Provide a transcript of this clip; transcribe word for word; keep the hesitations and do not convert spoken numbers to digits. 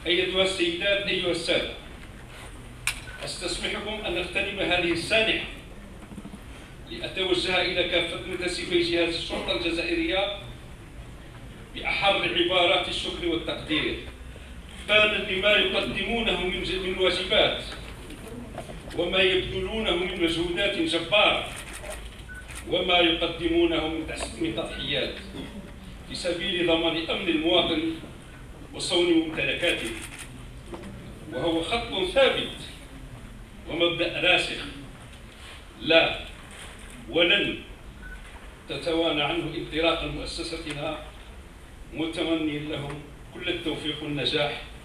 أيتها السيدات، أيها السادة، أستسمحكم أن أغتنم هذه السانحة لأتوجه إلى كافة منتسبي جهاز الشرطة الجزائرية بأحر عبارات الشكر والتقدير قدرا لما يقدمونه من واجبات وما يبذلونه من مجهودات جبارة وما يقدمونه من تضحيات في سبيل ضمان أمن المواطن وصون ممتلكاته، وهو خط ثابت ومبدأ راسخ لا ولن تتوانى عنه انطلاقا مؤسستنا، متمني لهم كل التوفيق والنجاح